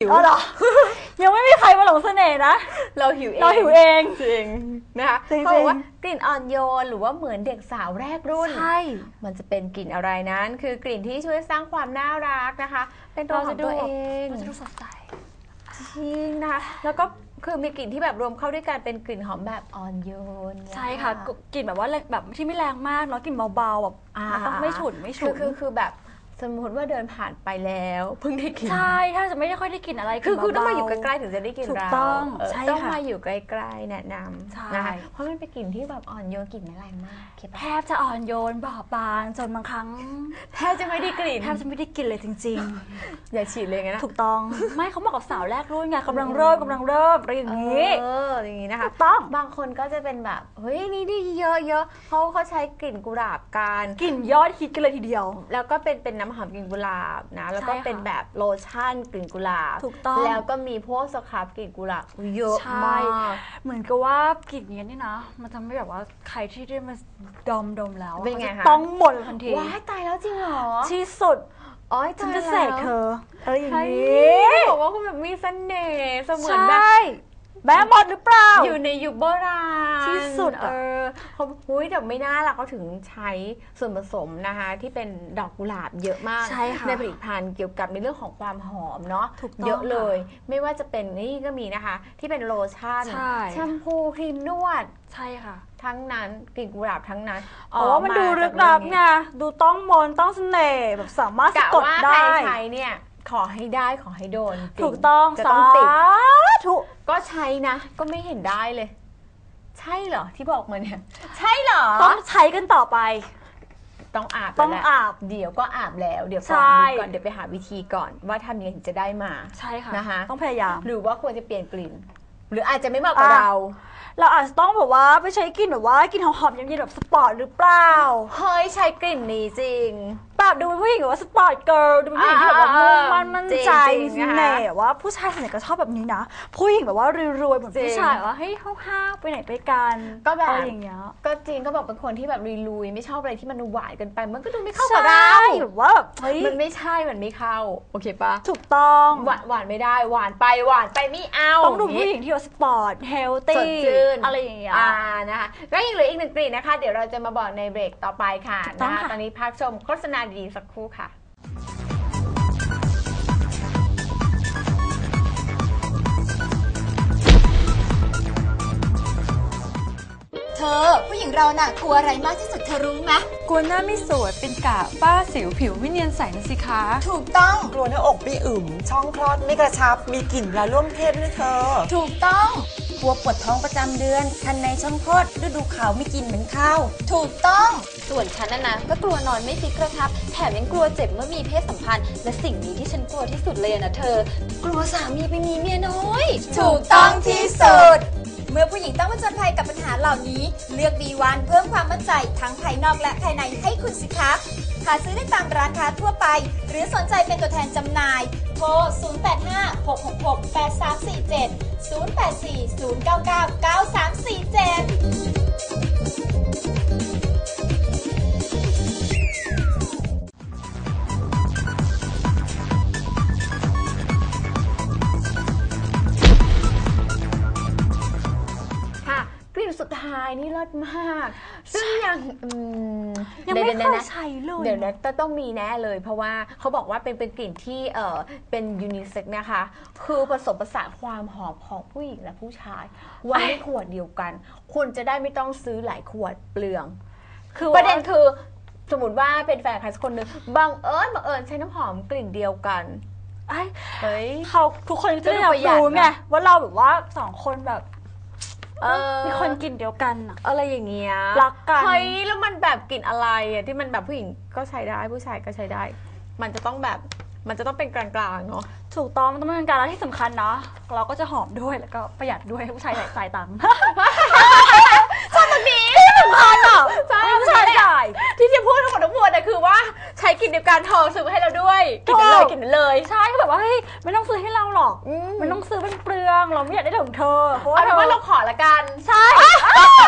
อ๋อเหรอ ยังไม่มีใครมาหลงเสน่ห์นะเราหิวเองเราหิวเองจริงนะคะจริงๆเขาบอกว่ากลิ่นอ่อนโยนหรือว่าเหมือนเด็กสาวแรกรุ่นใช่มันจะเป็นกลิ่นอะไรนั้นคือกลิ่นที่ช่วยสร้างความน่ารักนะคะ เป็นตัวของตัวเองเราจะดูสดใสจริงนะคะแล้วก็คือมีกลิ่นที่แบบรวมเข้าด้วยกันเป็นกลิ่นหอมแบบอ่อนโยนใช่ค่ะกลิ่นแบบว่าแบบที่ไม่แรงมากเนาะกลิ่นเบาๆแบบต้องไม่ฉุนไม่ฉุนคือแบบสมมติว่าเดินผ่านไปแล้วเพิ่งได้กลิ่นใช่ถ้าจะไม่ได้ค่อยได้กลิ่นอะไรคือต้องมาอยู่ใกล้ๆถึงจะได้กลิ่นถูกเราต้องใช่ค่ะต้องมาอยู่ใกล้ๆแนะนใช่ำนะคะเพราะมันเป็นกลิ่นที่แบบอ่อนโยนกลิ่นไม่แรงมากคิดแทว่าบจะอ่อนโยนบอบบางจนบางครั้งแทบจะไม่ได้กลิ่นแทบจะไม่ได้กลิ่นเลยจริงอย่าฉีดเลยงั้นนะๆ ถูกต้องไม่เขาเหมาะกับสาวแรกรุ่นไงกำลังเริ่มอะไรอย่างนี้อย่างนี้นะคะถูกต้องบางคนก็จะเป็นแบบเฮ้ยนี่ดีเยอะๆเขาใช้กลิ่นกุหลาบกันกลิ่นยอดฮิตกันเลยทีเดียวแล้วก็เป็นน้ำหอมกลิ่นกุหลาบนะแล้วก็ใช่ค่ะเป็นแบบโลชั่นกลิ่นกุหลาบถูกต้องแล้วก็มีพวกสครับกลิ่นกุหลาบเยอะใช่มากเหมือนกับว่ากลิ่นนี้นี่นะมันทำให้แบบว่าใครที่ได้มาดมแล้วเป็นไงขาคะจะต้องหมดทันทีว้ายตายแล้วจริงเหรอที่สุดอ๋อฉันตายจะเสกเธออะไรอย่างใช่นี้บอกว่าคุณแบบมีเสน่ห์เสมือนใช่แบบแม่หมดหรือเปล่าอยู่ในยุคโบราณที่สุดอะเขาหุ้ยแต่ไม่น่าล่ะเขาถึงใช้ส่วนผสมนะคะที่เป็นดอกกุหลาบเยอะมากใช่ค่ะในผลิตภัณฑ์เกี่ยวกับในเรื่องของความหอมเนาะถูกต้องเยอะเลย ไม่ว่าจะเป็นนี่ก็มีนะคะ ที่เป็นโลชั่นใช่แชมพูครีมนวดใช่ค่ะทั้งนั้นกลิ่นกุหลาบทั้งนั้นเพราะว่ามันดูลึกลับไงดูต้องมนต์ต้องเสน่ห์แบบสามารถสะกะกดว่าใครได้ใช้เนี่ยขอให้ได้ขอให้โดนจริถูกต้องจะต้องติดธุก็ใช้นะ ก็ไม่เห็นได้เลย ใช่เหรอที่บอกมาเนี่ย ใช่เหรอต้องใช้กันต่อไปต้องอาบต้องแล้วแหละอาบเดี๋ยวก็อาบแล้วเดี๋ยวใช่ก่อนเดี๋ยวไปหาวิธีก่อน ว่าทำยังไงถึงจะได้มาใช่ค่ะนะคะต้องพยายามหรือว่าควรจะเปลี่ยนกลิ่น หรืออาจจะไม่เหมาะกับอ่ะเราเราอาจจะต้องแบบว่าไปใช้กลิ่นแบบว่ากลิ่นหอมๆเย็นๆแบบสปอร์ตหรือเปล่าเฮ้ยใช้กลิ่นนี้จริงแบบดูเป็นผู้หญิงแบบว่าสปอร์ตเกิร์ลดูเป็นผู้หญิงที่แบบว่ามุ่งมั่นใจจริมีงๆเสน่ห์ว่าผู้ชายส่วนใหญ่ก็ชอบแบบนี้นะ ผู้หญิงแบบว่ารวยๆเหมือนจริงผู้ชายแบบว่าเฮ้ยห้าวๆไปไหนไปกันก็แบบอะไรอย่างเงี้ยก็จริงก็บอกเป็นคนที่แบบลุยๆไม่ชอบอะไรที่มันหวานเกินไป มันก็ดูไม่เข้าใช่กับเราแบบว่าแบบเฮ้ยมันไม่ใช่มันไม่เข้าโอเคปะถูกต้องหวานไม่ได้หวานไปไม่เอาต้องดูผู้หญิงที่แบบสปอร์ตเฮลสตี้ดชื่นอะไรอย่างเงี้ยนะคะก็ยังเหลืออีกหนึ่งกลิ่นนะคะ เดี๋ยวเราจะมาบอกในเบรกต่อไปค่ะถูกต้องนะคะค่ะตอนนี้พักชมโฆษณาดีๆสักครู่ค่ะเธอผู้หญิงเราน่ะกลัวอะไรมากที่สุดเธอรู้ไหมกลัวหน้าไม่สวยเป็นกะฝ้าสิวผิวไม่เนียนใสนะสิคะถูกต้องกลัวหน้าอกไม่อึมช่องคลอดไม่กระชับ มีกลิ่นยาร่วมเพศด้วยเธอถูกต้องกลัวปวดท้องประจำเดือน คันในช่องคลอดฤดูขาวไม่กินเหมือนข้าวถูกต้องส่วนฉันนะก็กลัวนอนไม่ฟิกกระชับ แถมยังกลัวเจ็บเมื่อมีเพศสัมพันธ์ และสิ่งนี้ที่ฉันกลัวที่สุดเลยนะเธอ กลัวสามีไปมีเมียน้อยถูกต้องที่สุด เมื่อผู้หญิงต้องผจญภัยกับปัญหาเหล่านี้ เลือก B1 เพิ่มความมั่นใจทั้งภายนอกและภายในให้คุณสิคะหาซื้อได้ตามร้านค้าทั่วไป หรือสนใจเป็นตัวแทนจำหน่าย โทร 0856668347 0840999347 ค่ะกลิ่นสุดท้ายนี่เลิศมาก ซึ่งยังยังไม่ดี๋วเคๆยนะใช้เลยเดี๋ยวนะต้องมีแน่เลย เพราะว่าเขาบอกว่าเป็นกลิ่นที่เป็นยูนิเซ็กซ์นะคะ คือผสมผสานความหอมของผู้หญิงและผู้ชายไว้ในขวดเดียวกัน คุณจะได้ไม่ต้องซื้อหลายขวดเปลืองคือประเด็นคือสมมติว่าเป็นแฟนใครสักคนหนึ่งบังเอิญใช้น้ำหอมกลิ่นเดียวกันไอ้เฮ้ยเขาทุกคนจะได้รับประหยัดรู้ไงนะว่าเราแบบว่าสองคนแบบเออมีคนกินเดียวกันอะอะไรอย่างเงี้ยรักกันเฮ้ยแล้วมันแบบกลิ่นอะไรอะที่มันแบบผู้หญิงก็ใช้ได้ผู้ชายก็ใช้ได้ มันจะต้องแบบมันจะต้องเป็นกลางๆเนาะถูกต้องมันต้องเป็นการที่สำคัญเนาะเราก็จะหอมด้วยแล้วก็ประหยัดด้วยให้ผู้ชายจ่ายตังค์ชอบตรงนี้ที่สำคัญอ่ะใช่ผู้ชายจ่ายที่จะพูดทั้งหมดทั้งมวลเนี่ยคือว่าใช้กลิ่นเดียวกันทองซื้อให้เราด้วยกลิ่นนั้นเลยกลิ่นนั้นเลยใช่ก็แบบว่าเฮ้ยไม่ต้องซื้อให้เราหรอกอืมไม่ต้องซื้อเป็นเปลืองเราไม่อยากได้ของเธอเพราะว่าเอาเป็นว่าเราขอละกันใช่จะ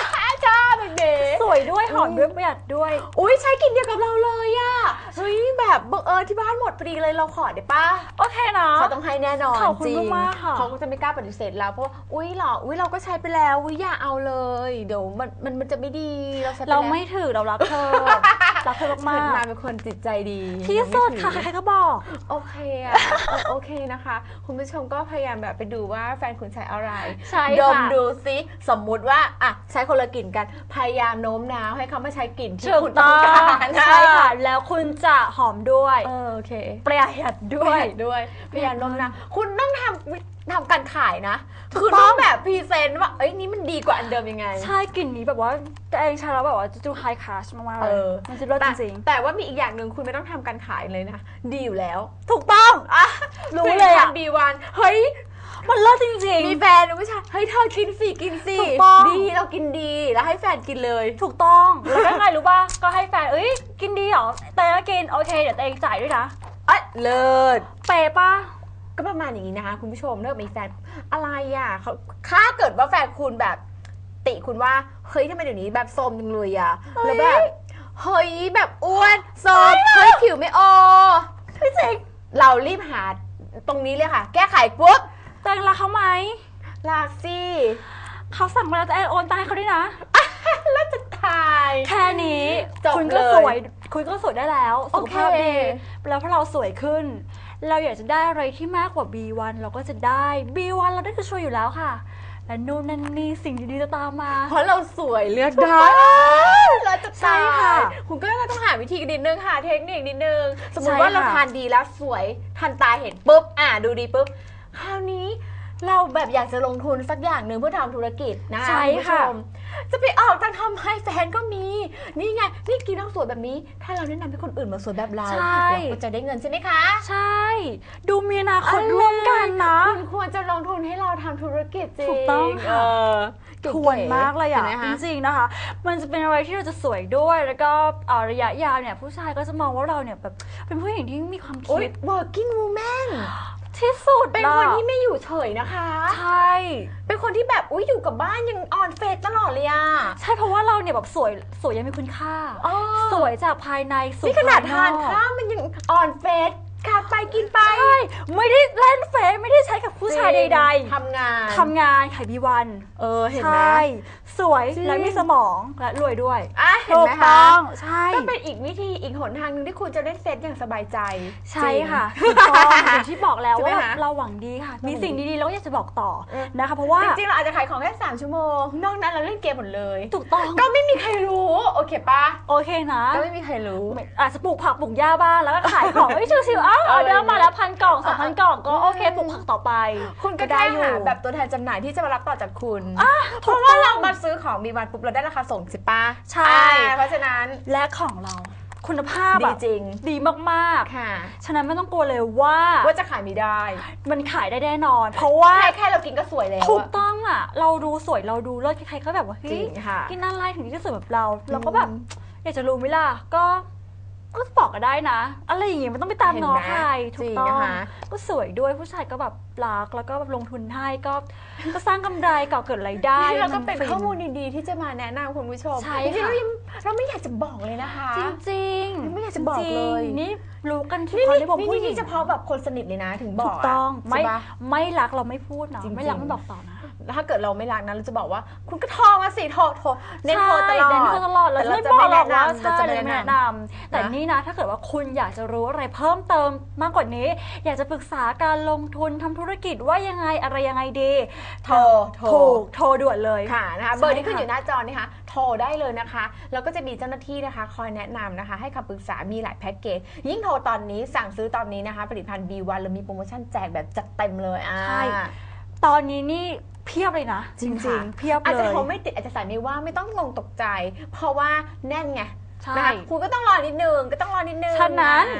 จ้าเบ๋สวยด้วยหอมด้วยประหยัดด้วยอุ้ยใช้กลิ่นเดียวกับเราเลยอะเฮ้ยแบบบังเอิญที่บ้านหมดพอดีเลยเราขอได้ปะโอเคนะเขาต้องให้แน่นอนขอบคุณจริงมากๆค่ะเขาก็จะไม่กล้าปฏิเสธเราเพราะว่าอุ้ยเราก็ใช้ไปแล้วอุ้ยอย่าเอาเลยเดี๋ยวมันจะไม่ดีเราใช้ไปเราแล้วไม่ถือเรารักเธอ รักเธอเกิมาดกมาเป็นคนจิตใจดีๆที่สุดค่ะใครๆก็บอกโอเคอะโอเคนะคะ คุณผู้ชมก็พยายามแบบไปดูว่าแฟนคุณใช้อะไรใช่ดค่ะมดูซิสมมุติว่าอ่ะใช้คนละกลิ่นกันพยายามโน้มน้าวให้เขามาใช้กลิ่นที่ถูกคุณต้ต้อองงการใช่ค่ะ แล้วคุณจะหอมด้วยโอเคประหยัดด้ด้ววย ยพยายามโน้มน้าวคุณต้องทำการขายนะคือต้องแบบพรีเซนต์ว่าเอ้ยนี่มันดีกว่าอันเดิมยังไงใช่กลิ่นนี้แบบว่าตัวเองใช้แล้วแบบว่าจะดูไฮคลาสมากๆเลยมันจะเลิศจริงแต่ว่ามีอีกอย่างหนึ่งคุณไม่ต้องทำการขายเลยนะดีอยู่แล้วๆถูกต้องรู้เลยอ่ะ B1 เฮ้ยมันเลิศจริงมีแฟนนะผู้ชายเฮ้ยเธอกินสิกินสิถูกต้องดีเรากินดีแล้วให้แฟนกินเลยๆถูกต้องแล้วก็ไงรู้ป่ะก็ให้แฟนเอ้ยกินดีเหรอแต่ก็กินโอเคเดี๋ยวตัวเองจ่ายด้วยนะเลิศเปย์ป่ะก็ประมาณอย่างนี้นะคะคุณผู้ชมถ้ามีแฟนอะไรอ่ะเขาถ้าเกิดว่าแฟนคุณแบบติคุณว่าเฮ้ยทำไมเดี๋ยวนี้แบบโซมจังเลยอ่ะแล้วแบบเฮ้ยแบบอ้วนโซมเฮ้ยผิวไม่ออไม่จริงเรารีบหาตรงนี้เลยค่ะ แก้ไขปุ๊บตัวเองรักเขาไหมลากซี่เขาสั่งมาแล้วตัวเองโอนตังค์ให้เขาด้วยนะแล้วจะตายแค่นี้จบคุณก็เลยสวยคุณก็สวยได้แล้วสุขภาพโอเคดีแล้วพอเราสวยขึ้น เราอยากจะได้อะไรที่มากกว่า B1 เราก็จะได้ B1 เราได้คือช่วยอยู่แล้วค่ะ และนู่นนั่นนี่สิ่งดีๆจะตามมาเพราะเราสวยเลือกได้เราจะใช่ตายค่ะคุณก็ต้องหาวิธีนิดนึงค่ะเทคนิคนิดนึงสมมติใช่ว่าเราค่ะทานดีแล้วสวยทันตาเห็นปุ๊บดูดีปุ๊บคราวนี้เราแบบอยากจะลงทุนสักอย่างหนึ่งเพื่อทำธุรกิจนะใช่ณผู้ชค่ะมจะไปออกตังค์ทำให้แฟนก็มี นี่ไงนี่กินแล้วสวยแบบนี้ ถ้าเราแนะนำให้คนอื่นมาสวยแบบเราใช่เราก็จะได้เงินใช่ไหมคะใช่ ดูมีอนาคตร่วมกันนะคุณควรจะลงทุนให้เราทำธุรกิจจริงถูกต้องค่ะเก๋ๆควรมากเลยอ่ะห็นไหมจคะริงๆนะคะ มันจะเป็นอะไรที่เราจะสวยด้วยแล้วก็ระยะยาวเนี่ยผู้ชายก็จะมองว่าเราเนี่ยแบบเป็นผู้หญิงที่มีความโอ๊คิยด working woman ที่สุดเป็นคนที่ไม่อยู่เฉยนะคะใช่เป็นคนที่แบบอุ้ยอยู่กับบ้านยังออนเฟซตลอดเลยอ่ะใช่เพราะว่าเราเนี่ยแบบสวยยังมีคุณค่าอ๋อสวยจากภายในสู่นี่ขนาดภยทานอกข้าวมันยังออนเฟซขาดไปกินไปใช่ไม่ได้เล่นเฟซไม่ได้ใช้กับผู้ชายใดทำงานๆทำงานขายบีวันเห็นไหมใช่สวยจริงและมีสมองและรวยด้วยเห็นถูไหมกคะต้องใช่ก็เป็นอีกวิธีอีกหนทางหนึงที่คุณจะได้เฟซอย่างสบายใจใช่จริงค่ะถูกต้องอย่างที่บอกแล้วใช่ไหมว่าคะเราหวังดีค่ะ มีสิ่งดีๆเราก็อยากจะบอกต่อเออนะคะเพราะว่าจริงๆเราอาจจะขายของแค่3 ชั่วโมง นอกนั้นเราเล่นเกมหมดเลยถูกต้องก็ไม่มีใครรู้โอเคปะโอเคนะก็ไม่มีใครรู้อาจจะปลูกผักปลูกหญ้าบ้างแล้วก็ขายของเฮ้ยชิวๆอ้าวออเดอร์มาแล้ว1,000 กล่อง 2,000 กล่องก็โอเคปลูกผักต่อไปคุณก็ได้ได้อยู่หาแบบตัวแทนจำหน่ายที่จะมารับต่อจากคุณ เพถูกราะต้ว่าองเรามาซื้อของมีวันปุ๊บเราได้ราคาส่งใช่ปะใช่เพราะฉะนั้นและของเราคุณภาพดีอะจริงดีมากค่ะๆฉะนั้นไม่ต้องกลัวเลยว่าว่าจะขายไม่ได้มันขายได้แน่นอน เพราะว่าแค่เรากินก็สวยแล้วถูกอะต้องอ่ะ เราดูสวยเราดูเลิศใครๆก็แบบว่าจริเฮ้ยงค่ะกินอะไรถึงจะสวยแบบเรา เราก็แบบอยากจะรู้ไหมล่ะก็บอกก็ได้นะ อะไรอย่างเงี้ยมันต้องไปตามน้องใครถูกต้องจริงนะคะก็สวยด้วยผู้ชายก็แบบรักแล้วก็แบบลงทุนให้ก็สร้างกำไรก่อเกิดรายได้นี่เราก็เป็นฟิข้อมูลดีๆที่จะมาแนะนำคุณผู้ชมใช่จริงๆค่ะเราไม่อยากจะบอกเลยนะคะจริงๆไม่อยากจะบอกเลยจริงๆนี่รู้กันเฉนี่พาะในผมผู้หญินี่งเฉพาะแบบคนสนิทเลยนะถึงบอถูกกต้องใช่ปะไม่รักเราไม่พูดนะจริงๆไม่รักไม่บอกต่อนะแล้วถ้าเกิดเราไม่รักนะเราจะบอกว่า คุณก็โทรมาสิโทรเน้นโทรตลอดเน้นโทรตลอดเราแต่ไม่บอกหรอกว่าเราใช่จะเราไม่ไม่แนะแนะนนำแต่นี่นะถ้าเกิดว่าคุณอยากจะรู้อะไรเพิ่มเติมมากกว่านี้ อยากจะปรึกษาการลงทุนทำธุรกิจว่ายังไงอะไรยังไงดีโทรถูกโทรด่วนเลยค่ะนะคะใช่เบอร์ที่ขึ้นค่ะอยู่หน้าจอนี่ค่ะโทรได้เลยนะคะแล้วก็จะมีเจ้าหน้าที่นะคะ คอยแนะนำนะคะ ให้คำปรึกษามีหลายแพ็กเกจยิ่งโทรตอนนี้สั่งซื้อตอนนี้นะคะ ผลิตภัณฑ์ B1 เรามีโปรโมชั่นแจกแบบจัดเต็มเลยใช่ตอนนี้นี่เพียบเลยนะ จริงๆเพียบอาจเลจะยโทรไม่ติดอาจจะสายไม่ว่างไม่ต้องงงตกใจ เพราะว่าแน่นไงใช่นะคะคุณก็ต้องรอนิดนึงก็ต้องรอนิดนึงฉะนั้นอ่า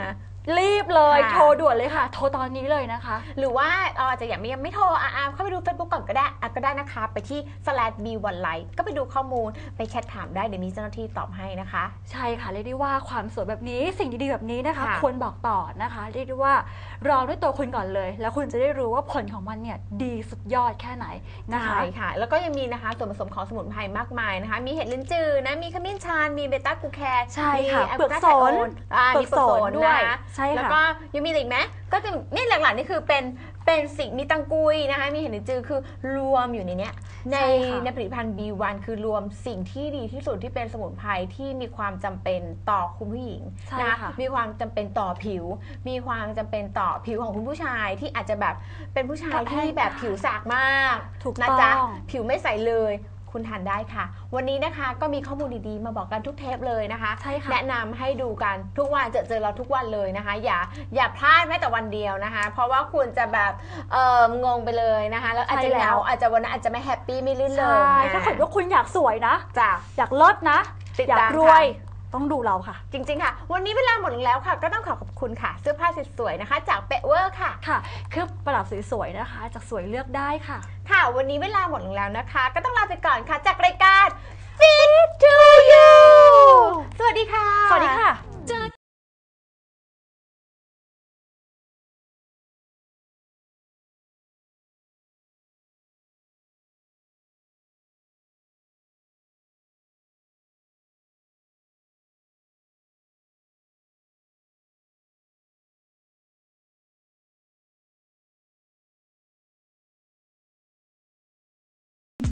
รีบเลยค่ะโทรด่วนเลยค่ะ โทรตอนนี้เลยนะคะหรือว่าอาจจะยังไม่โทรเข้าไปดู Facebook ก่อนก็ได้นะคะไปที่ /b1life ก็ไปดูข้อมูลไปแชทถามได้เดี๋ยวมีเจ้าหน้าที่ตอบให้นะคะใช่ค่ะเรียกได้ว่าความสวยแบบนี้สิ่งดีๆแบบนี้นะคะค่ะควรบอกต่อนะคะเรียกได้ว่ารอด้วยตัวคุณก่อนเลย แล้วคุณจะได้รู้ว่าผลของมันเนี่ยดีสุดยอดแค่ไหนนะคะใช่ค่ะ แล้วก็ยังมีนะคะส่วนผสมของสมุนไพรมากมายนะคะ มีเห็ดลิ้นจือนะมีขมิ้นชันมีเบต้ากลูแคนใช่ค่ะมีเปลือกสนมีเปลือกสนด้วยนะคะใช่ค่ะแล้วก็ยังมีอะไรอีกไหมก็จะนี่หลักๆนี่คือเป็นสิ่งมีตังกุยนะคะมีเห็ดลิ้นจือคือรวมอยู่ในเนี้ยในผลิตภัณฑ์ B1 คือรวมสิ่งที่ดีที่สุดที่เป็นสมุนไพรที่มีความจำเป็นต่อคุณผู้หญิงใช่นะคะค่ะมีความจำเป็นต่อผิว มีความจำเป็นต่อผิวของคุณผู้ชายที่อาจจะแบบเป็นผู้ชายที่แบบผิวสากมากถูกนะต้องจ๊ะผิวไม่ใสเลยคุณทานได้ค่ะ วันนี้นะคะก็มีข้อมูลดีๆมาบอกกันทุกเทปเลยนะคะใช่ค่ะแนะนำให้ดูกันทุกวันเจอเราทุกวันเลยนะคะ อย่าพลาดแม้แต่วันเดียวนะคะ เพราะว่าคุณจะแบบงงไปเลยนะคะแล้วอาจจะเหงาอาจจะวันนั้นอาจจะไม่แฮปปี้ไม่ลื่นเลใช่ยถ้าเกิดว่าคุณอยากสวยนะจ้ะอยากเลิศนะติดอยาตาก มรวยค่ะต้องดูเราค่ะจริงๆค่ะ วันนี้เวลาหมดลงแล้วค่ะ ก็ต้องขอบคุณค่ะ เสื้อผ้าสวยๆนะคะ จากเปเวอร์ค่ะค่ะเครื่องประดับสวยๆนะคะ จากสวยเลือกได้ค่ะค่ะ วันนี้เวลาหมดลงแล้วนะคะ ก็ต้องลาไปก่อนค่ะจากรายการ Fit to You สวัสดีค่ะสวัสดีค่ะจาก